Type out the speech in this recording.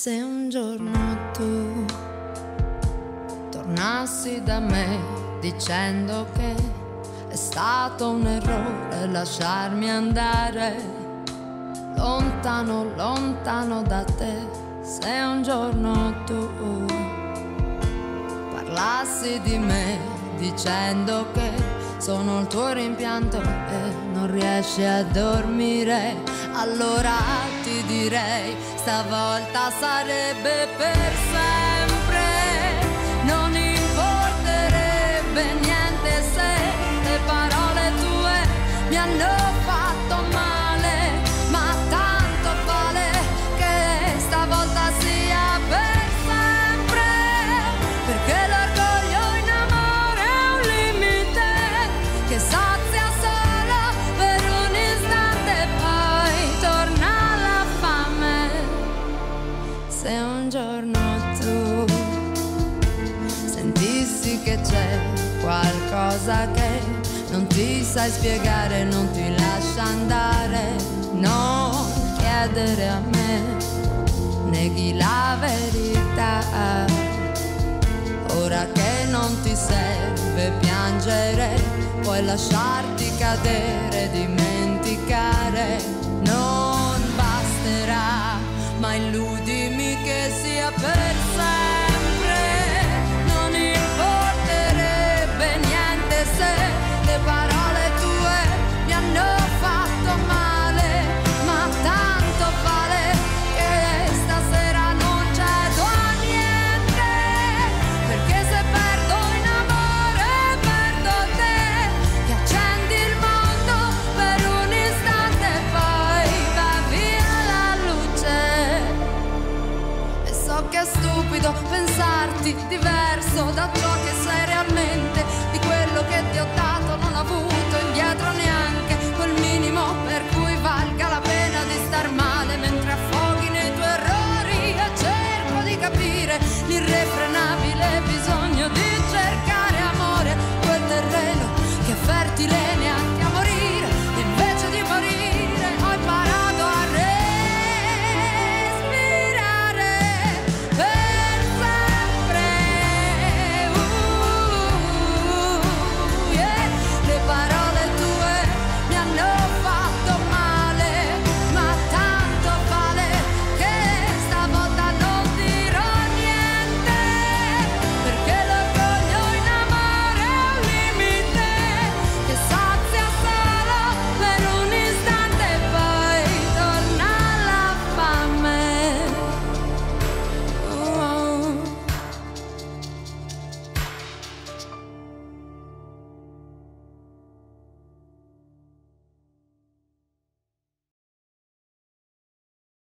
Se un giorno tu tornassi da me dicendo che è stato un errore lasciarmi andare lontano, lontano da te. Se un giorno tu parlassi di me dicendo che sono il tuo rimpianto e non riesci a dormire, allora ti direi stavolta sarebbe per sempre. Non importerebbe niente se le parole tue mi hanno fatto male, ma tanto vale che stavolta sia per sempre, perché l'orgoglio in amore è un limite che sazia solo per un istante, poi torna la fame. Se un giorno tu sentissi che c'è qualcosa che non ti sai spiegare, non ti lascia andare, non chiedere a me, neghi la verità. Ora che non ti serve piangere, puoi lasciarti cadere di me.